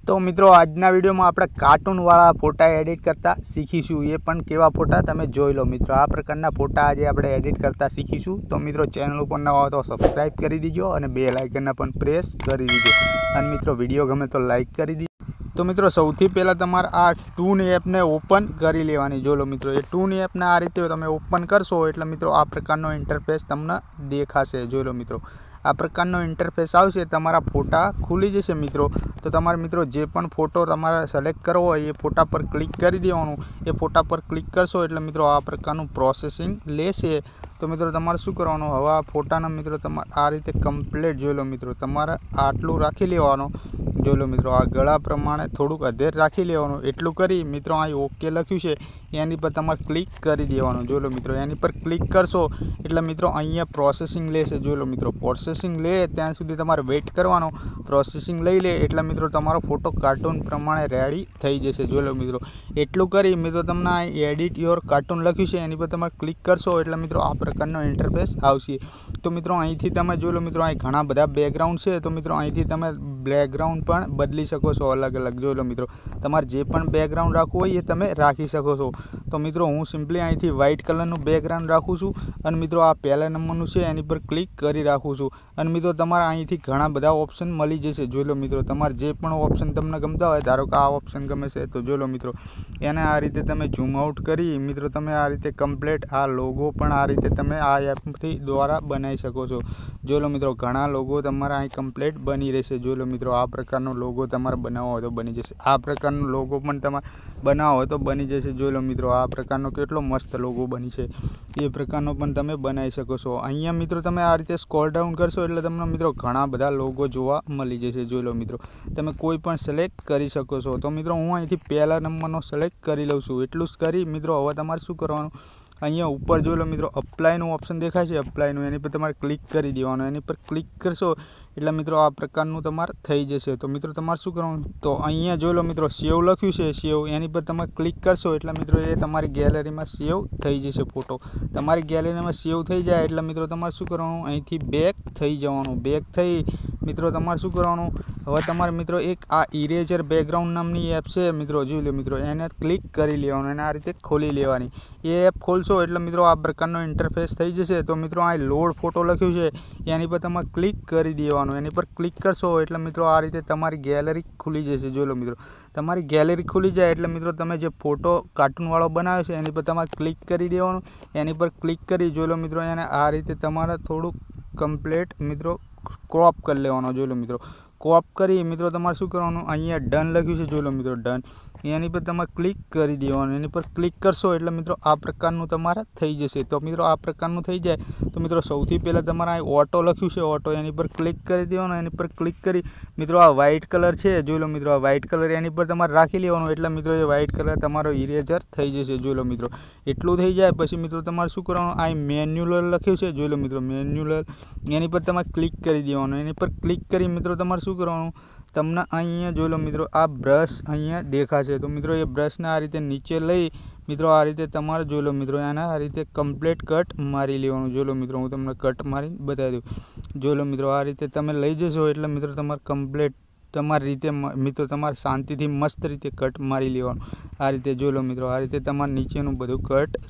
तो मित्रों आजना विडियो में આપણે કાર્ટૂન વાળા ફોટા એડિટ કરતા શીખીશું। એ પણ કેવા ફોટા તમે જોઈ લો મિત્રો। આ પ્રકારના ફોટા આજે આપણે એડિટ કરતા શીખીશું। તો મિત્રો ચેનલ ઉપર નવા હો તો સબસ્ક્રાઇબ કરી દીજો અને બેલ આઇકનને પણ પ્રેસ કરી દીજો અને મિત્રો વિડિયો ગમે તો લાઈક કરી દીજો। तो मित्रों સૌથી પહેલા તમારે આ ટૂન એપને ઓપન કરી લેવાની। જો લો મિત્રો એ ટૂન એપને આ રીતે તમે ઓપન કરશો એટલે મિત્રો આ પ્રકારનો ઇન્ટરફેસ તમને દેખાશે। જો લો મિત્રો आ प्रकारનો इंटरफेस आवशे, तमारा फोटा खुली जशे मित्रों। तो तमारे मित्रों जे पण फोटो तमारे सेलेक्ट करवो होय ए फोटा पर क्लिक करी देवानुं। ए फोटा पर क्लिक करशो एटले मित्रों आ प्रकारनुं प्रोसेसिंग लेशे। तो मित्रों तमारे शुं करवानुं, हवे आ फोटाने मित्रों तमारे आ रीते कम्प्लीट जोई लो मित्रों। तमारे आटलुं राखी लेवानुं। जो लो मित्रों आ गळा प्रमाणे थोड़ुंक अधेर राखी लेवानुं। एटलुं करी मित्रों आ ओके लख्युं छे एनी पर तमारे क्लिक करी देवानुं। जो लो मित्रों एनी पर क्लिक करशो एटले मित्रों अहींया प्रोसेसिंग लेशे। जो लो मित्रों प्रोसेसिंग ले त्यां सुधी तमारे वेट करवानो। प्रोसेसिंग लई ले एटले मित्रों तमारो फोटो कार्टून प्रमाणे रेडी थई जशे। जो लो मित्रों एटलुं करी मित्रों तमने आ एडिट योर कार्टून लख्युं छे एनी पर तमारे क्लिक करशो एटले मित्रों आ प्रकारनो इंटरफेस आवशे। तो मित्रों અહીંથી તમે જો લો મિત્રો અહીં ઘણા બધા બેકગ્રાઉન્ડ છે। તો મિત્રો અહીંથી તમે બેકગ્રાઉન્ડ પણ બદલી શકો છો અલગ અલગ। જો લો મિત્રો તમારે જે પણ બેકગ્રાઉન્ડ રાખવું હોય એ તમે રાખી શકો છો। તો મિત્રો હું સિમ્પલી અહીંથી વ્હાઇટ કલરનું બેકગ્રાઉન્ડ રાખું છું અને મિત્રો આ પહેલા નંબરનું છે એની પર ક્લિક કરી રાખું છું અને મિત્રો તમારે અહીંથી ઘણા બધા ઓપ્શન મળી જશે। જો લો મિત્રો તમારે જે પણ ઓપ્શન તમને ગમતા હોય, ધારો કે આ ઓપ્શન ગમે છે તો જો લો મિત્રો એને આ રીતે તમે ઝૂમ આઉટ કરી મિત્રો તમે આ રીતે કમ્પ્લીટ આ લોગો પણ આ રીતે તમે આ એપથી દ્વારા બનાવી શકો છો। જો લો મિત્રો ઘણા લોગો તમારા અહીં કમ્પ્લીટ બની રહેશે। જો લો મિત્રો આ પ્રકારનો લોગો તમારે બનાવવો હોય તો બની જશે। આ પ્રકારનો લોગો પણ તમારે બનાવવો હોય તો બની જશે। જો લો મિત્રો આ પ્રકારનો કેટલો મસ્ત લોગો બની છે એ પ્રકારનો પણ તમે બનાવી શકો છો। અહીંયા મિત્રો તમે આ રીતે સ્ક્રોલ ડાઉન કરશો એટલે તમને મિત્રો ઘણા બધા લોગો જોવા મળી જશે। જો લો મિત્રો તમે કોઈ પણ સિલેક્ટ કરી શકો છો। તો મિત્રો હું અહીંથી પહેલા નંબરનો સિલેક્ટ કરી લઉં છું। એટલું જ કરી મિત્રો હવે તમારે શું કરવાનું, અહીંયા ઉપર જો લો મિત્રો અપ્લાયનું ઓપ્શન દેખાય છે, અપ્લાયનું એની પર તમારે ક્લિક કરી દેવાનું। એની પર ક્લિક કરશો એટલે મિત્રો આ પ્રકારનું તમારે થઈ જશે। તો મિત્રો તમારે શું કરવાનું, તો અહીંયા જો લો મિત્રો સેવ લખ્યું છે, સેવ એની પર તમે ક્લિક કરશો એટલે મિત્રો એ તમારી ગેલેરીમાં સેવ થઈ જશે। ફોટો તમારી ગેલેરીમાં સેવ થઈ જાય એટલે મિત્રો તમારે શું કરવાનું, અહીંથી બેક થઈ જવાનું। બેક થઈ મિત્રો તમારે શું કરવાનું, હવે તમારે મિત્રો એક આ ઇરેઝર બેકગ્રાઉન્ડ નામની એપ છે મિત્રો, જોઈ લો મિત્રો એને ક્લિક કરી લેવાનું અને આ રીતે ખોલી લેવાની। એ એપ ખોલશો એટલે મિત્રો આ પ્રકારનો ઇન્ટરફેસ થઈ જશે। તો મિત્રો આ લોડ ફોટો લખ્યું છે એની પર તમારે ક્લિક કરી દેવાનું। એની પર ક્લિક કરશો એટલે મિત્રો આ રીતે તમારી ગેલેરી ખુલી જશે। જો લો મિત્રો તમારી ગેલેરી ખુલી જાય એટલે મિત્રો તમે જે ફોટો કાર્ટૂનવાળો બનાવ્યો છે એની પર તમારે ક્લિક કરી દેવાનું। એની પર ક્લિક કરી જો લો મિત્રો એને આ રીતે તમારે થોડુંક કમ્પ્લીટ મિત્રો ક્રોપ કરી લેવાનો। જો લો મિત્રો ક્રોપ કરી મિત્રો તમારે શું કરવાનું, અહીંયા ડન લખ્યું છે જો લો મિત્રો ડન એની પર તમારે ક્લિક કરી દેવાનું। એની પર ક્લિક કરશો એટલે મિત્રો આ પ્રકારનું તમારે થઈ જશે। તો મિત્રો આ પ્રકારનું થઈ જાય તો મિત્રો સૌથી પહેલાં તમારે આ ઓટો લખ્યું છે ઓટો એની પર ક્લિક કરી દેવાનું। એની પર ક્લિક કરી મિત્રો આ વ્હાઇટ કલર છે જોઈ લો મિત્રો આ વ્હાઇટ કલર એની પર તમારે રાખી લેવાનું એટલે મિત્રો એ વ્હાઇટ કલર તમારો ઇરેઝર થઈ જશે। જોઈ લો મિત્રો એટલું થઈ જાય પછી મિત્રો તમારે શું કરવાનું, આ મેન્યુઅલ લખ્યું છે જોઈ લો મિત્રો મેન્યુઅલ એની પર તમારે ક્લિક કરી દેવાનું। એની પર ક્લિક કરી મિત્રો તમારે શું કરવાનું, તમને અહીંયા જોઈ લો મિત્રો આ બ્રશ અહીંયા દેખાશે। તો મિત્રો એ બ્રશને આ રીતે નીચે લઈ મિત્રો આ રીતે તમારે જોઈ લો મિત્રો એને આ રીતે કમ્પ્લીટ કટ મારી લેવાનું। જો લો મિત્રો હું તમને કટ મારીને બતાવી દઉં। જો લો મિત્રો આ રીતે તમે લઈ જશો એટલે મિત્રો તમારે કમ્પ્લીટ તમારી રીતે મિત્રો તમારે શાંતિથી મસ્ત રીતે કટ મારી લેવાનું। આ રીતે જો લો મિત્રો આ રીતે તમારે નીચેનું બધું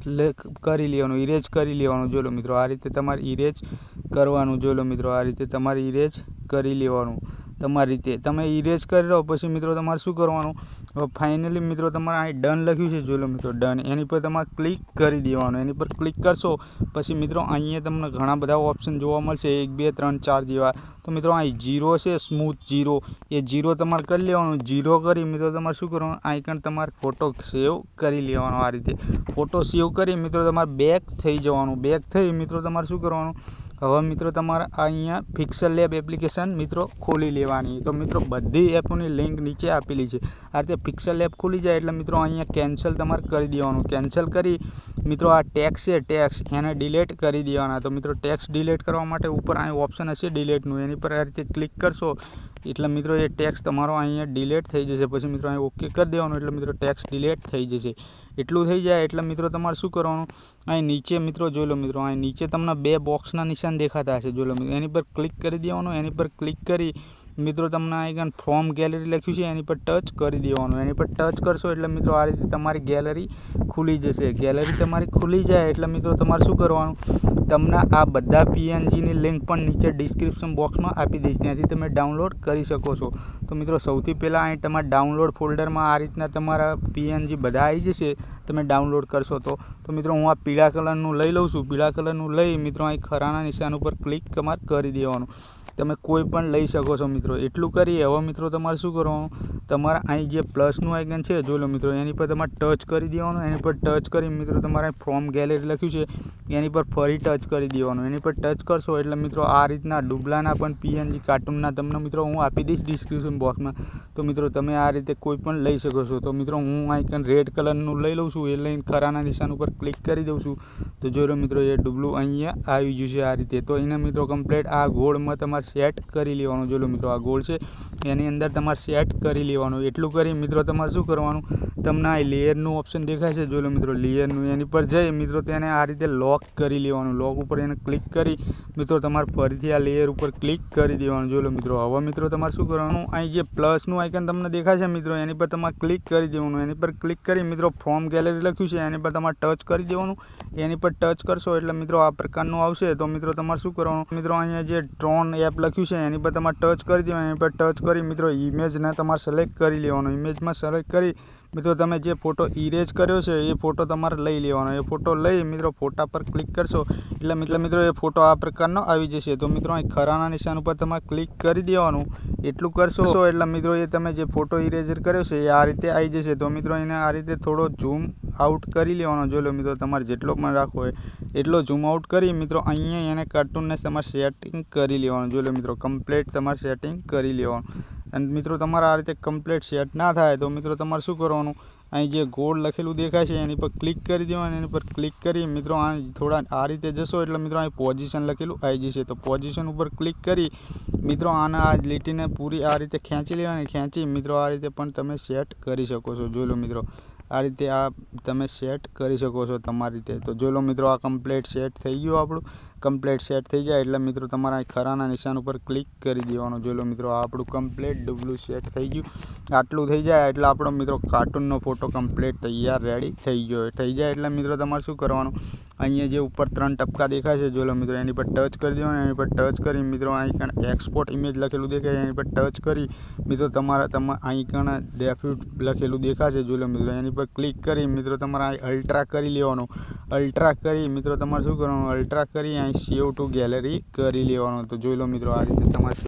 કટ કરી લેવાનું, ઇરેજ કરી લેવાનું। જો લો મિત્રો આ રીતે તમારે ઇરેજ કરવાનું। જો લો મિત્રો આ રીતે તમારે ઇરેજ કરી લેવાનું। તમારી રીતે તમે ઇરેજ કરી લો પછી મિત્રો તમારે શું કરવાનું, હવે ફાઇનલી મિત્રો તમારે અહીં ડન લખ્યું છે જો લો મિત્રો ડન એની પર તમારે ક્લિક કરી દેવાનું। એની પર ક્લિક કરશો પછી મિત્રો અહીંયા તમને ઘણા બધા ઓપ્શન જોવા મળશે 1 2 3 4 જેવા। તો મિત્રો અહીં જીરો છે સ્મૂથ જીરો એ જીરો તમારે કરી લેવાનું। જીરો કરી મિત્રો તમારે શું કરવાનું, આઈકન તમારે ફોટો સેવ કરી લેવાનો। આ રીતે ફોટો સેવ કરી મિત્રો તમારે બેક થઈ જવાનું। બેક થઈ મિત્રો તમારે શું કરવાનું, હવે મિત્રો તમારે અહીંયા પિક્સેલ લેબ એપ્લિકેશન મિત્રો ખોલી લેવાની। તો મિત્રો બધી એપોની લિંક નીચે આપેલી છે। આ રીતે પિક્સેલ લેબ ખુલી જાય એટલે મિત્રો અહીંયા કેન્સલ તમારે કરી દેવાનું। કેન્સલ કરી મિત્રો આ ટેક્સ છે ટેક્સ એને ડિલીટ કરી દેવાના। તો મિત્રો ટેક્સ ડિલીટ કરવા માટે ઉપર અહીં ઓપ્શન હશે ડિલીટનું એની પર આ રીતે ક્લિક કરશો એટલે મિત્રો એ ટેક્સ તમારો અહીંયા ડિલીટ થઈ જશે। પછી મિત્રો અહીં ઓકે કરી દેવાનું એટલે મિત્રો ટેક્સ ડિલીટ થઈ જશે। એટલું થઈ જાય એટલે મિત્રો તમારે શું કરવાનું, અહીં નીચે મિત્રો જોઈ લો મિત્રો અહીં નીચે તમને બે બોક્સના નિશાન દેખાતા હશે। જોઈ લો મિત્રો એની પર ક્લિક કરી દેવાનું। એની પર ક્લિક કરી મિત્રો તમને આઈકન ફ્રોમ ગેલેરી લખ્યું છે એની પર ટચ કરી દેવાનું. એની પર ટચ કરશો એટલે મિત્રો આ રીતે તમારી ગેલેરી ખુલી જશે. ગેલેરી તમારી ખુલી જાય એટલે મિત્રો તમારે શું કરવાનું, તમને આ બધા PNGની લિંક પણ નીચે ડિસ્ક્રિપ્શન બોક્સમાં આપી દઈશ, ત્યાંથી તમે ડાઉનલોડ કરી શકો છો. તો મિત્રો સૌથી પહેલાં અહીં તમારા ડાઉનલોડ ફોલ્ડરમાં આ રીતના તમારા PNG બધા આવી જશે તમે ડાઉનલોડ કરશો તો મિત્રો હું આ પીળા કલરનું લઈ લઉં છું. પીળા કલરનું લઈ મિત્રો અહીં ખરાના નિશાન ઉપર ક્લિક તમારે કરી દેવાનું. તમે કોઈ પણ લઈ શકો છો મિત્રો. એટલું કરી હવે મિત્રો તમારે શું કરવાનું, તમારા અહીં જે પ્લસનું આઇકન છે જોઈ લો મિત્રો, એની પર તમારે ટચ કરી દેવાનું. એની પર ટચ કરી મિત્રો તમારે ફ્રોમ ગેલેરી લખ્યું છે એની પર ફરી ટચ કરી દેવાનું. એની પર ટચ કરશો એટલે મિત્રો આ રીતના ડુબલાના પણ PNG કાર્ટૂનના તમને મિત્રો હું આપી દઈશ ડિસ્ક્રિપ્શન બોક્સમાં. તો મિત્રો તમે આ રીતે કોઈ પણ લઈ શકો છો. તો મિત્રો હું આઇકન રેડ કલરનું લઈ લઉં છું, એ લઈને ખરાના નિશાન ઉપર ક્લિક કરી દઉં છું. તો જોઈ લો મિત્રો એ ડુબલું અહીંયા આવી ગયું છે આ રીતે. તો એને મિત્રો કમ્પ્લીટ આ ગોળમાં તમારે સેટ કરી લેવાનું. જોઈ લો મિત્રો આ ગોળ છે એની અંદર તમારે સેટ કરી લેવાનું. એટલું કરી મિત્રો તમારે શું કરવાનું, તમને આ લેયરનું ઓપ્શન દેખાય છે જોઈ લો મિત્રો, લેયરનું, એની પર જઈ મિત્રો તેને આ રીતે લોક કરી લેવાનું. લોક ઉપર એને ક્લિક કરી મિત્રો તમારે ફરીથી આ લેયર ઉપર ક્લિક કરી દેવાનું. જોઈ લો મિત્રો હવે મિત્રો તમારે શું કરવાનું, અહીં જે પ્લસનું આઇકન તમને દેખાય છે મિત્રો એની પર તમારે ક્લિક કરી દેવાનું. એની પર ક્લિક કરી મિત્રો ફ્રોમ ગેલેરી લખ્યું છે એની પર તમારે ટચ કરી દેવાનું. એની પર ટચ કરશો એટલે મિત્રો આ પ્રકારનું આવશે. તો મિત્રો તમારે શું કરવાનું, મિત્રો અહીંયા જે ટ્રોન એપ લખ્યું છે એની પર તમારે ટચ કરી દેવાનું. એની પર ટચ કરી મિત્રો ઇમેજને તમારે સિલેક્ટ કરી લેવાનો. ઇમેજમાં સિલેક્ટ કરી મિત્રો તમે જે ફોટો ઇરેજ કર્યો છે એ ફોટો તમારે લઈ લેવાનો. એ ફોટો લઈ મિત્રો ફોટા પર ક્લિક કરશો એટલે મિત્રો એ ફોટો આ પ્રકારનો આવી જશે. તો મિત્રો અહીં ખરાના નિશાન ઉપર તમારે ક્લિક કરી દેવાનું. એટલું કરશો એટલે મિત્રો એ તમે જે ફોટો ઇરેઝર કર્યો છે એ આ રીતે આવી જશે. તો મિત્રો એને આ રીતે થોડો ઝૂમ આઉટ કરી લેવાનો. જોઈ લો મિત્રો તમારે જેટલો પણ રાખવો હોય એટલો ઝૂમ આઉટ કરી મિત્રો અહીંયા એને કાર્ટૂનને તમારે સેટિંગ કરી લેવાનું. જોઈ લો મિત્રો કમ્પ્લીટ તમારે સેટિંગ કરી લેવાનું. અને મિત્રો તમારે આ રીતે કમ્પ્લીટ સેટ ના થાય તો મિત્રો તમારે શું કરવાનું, અહીં જે ગોળ લખેલું દેખાય છે એની પર ક્લિક કરી દેવાનું. એની પર ક્લિક કરી મિત્રો થોડા આ રીતે જશો એટલે મિત્રો અહીં પોઝિશન લખેલું આવી જશે. તો પોઝિશન ઉપર ક્લિક કરી મિત્રો આના આ લીટીને પૂરી આ રીતે ખેંચી લેવાની. ખેંચી મિત્રો આ રીતે પણ તમે સેટ કરી શકો છો. જોઈ લો મિત્રો આ રીતે આ તમે સેટ કરી શકો છો તમારી રીતે. તો જોઈ લો મિત્રો આ કમ્પ્લીટ સેટ થઈ ગયું. આપણું કમ્પ્લીટ સેટ થઈ જાય એટલે મિત્રો તમારા ખરાના નિશાન ઉપર ક્લિક કરી દેવાનું. જોઈ લો મિત્રો આપણું કમ્પ્લીટ ડબલું સેટ થઈ ગયું. આટલું થઈ જાય એટલે આપણો મિત્રો કાર્ટૂનનો ફોટો કમ્પ્લીટ તૈયાર રેડી થઈ ગયો. થઈ જાય એટલે મિત્રો તમારે શું કરવાનું, અહીંયા જે ઉપર 3 ટપકા દેખાય છે જોઈ લો મિત્રો એની પર ટચ કરી દેવાનું. એની પર ટચ કરી મિત્રો અહીં એક્સપોર્ટ ઇમેજ લખેલું દેખાય એની પર ટચ કરી મિત્રો તમારે અહીં ડેફ્યુટ લખેલું દેખાશે જોઈ લો મિત્રો એની પર ક્લિક કરી મિત્રો તમારે અલ્ટ્રા કરી લેવાનું. અલ્ટ્રા કરી મિત્રો તમારે શું કરવાનું, અલ્ટ્રા કરી અહીં સેવ ટુ ગેલેરી કરી લેવાનું. તો જોઈ લો મિત્રો આ રીતે તમારે